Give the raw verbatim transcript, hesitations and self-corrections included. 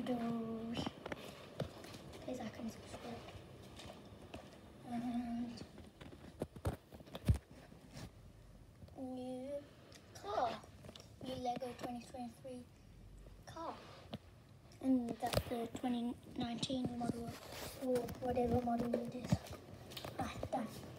doodles. Please like and subscribe. And new car. New Lego twenty twenty-three car. And that's the twenty nineteen model or whatever model it is. Right, done.